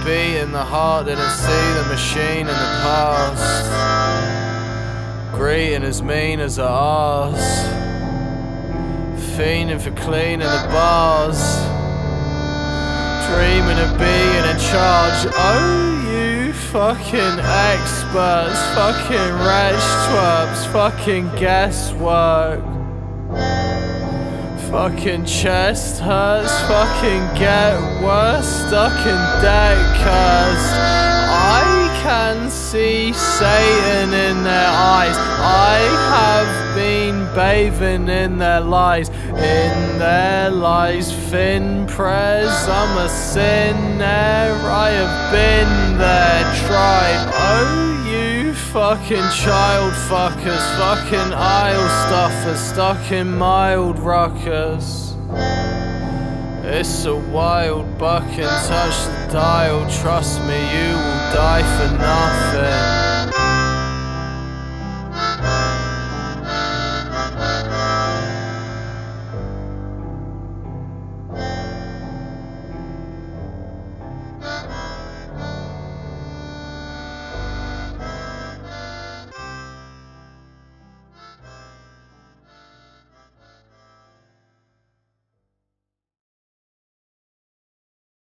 beat in the heart, didn't see the machine in the past. Greeting as mean as I asked. Fiending for cleaning the bars. Dreaming of being in charge. Oh, you fucking experts, fucking wretch twerps, fucking guesswork. Fucking chest hurts, fucking get worse, stuck in debt cursed. I can see Satan in their eyes. I have been bathing in their lies. In their lies, thin prayers, I'm a sinner. I have been there, tried. Oh, you fucking child fuckers, fucking aisle stuffers, stuck in mild ruckus. It's a wild buck and touch the dial. Trust me, you will die for nothing.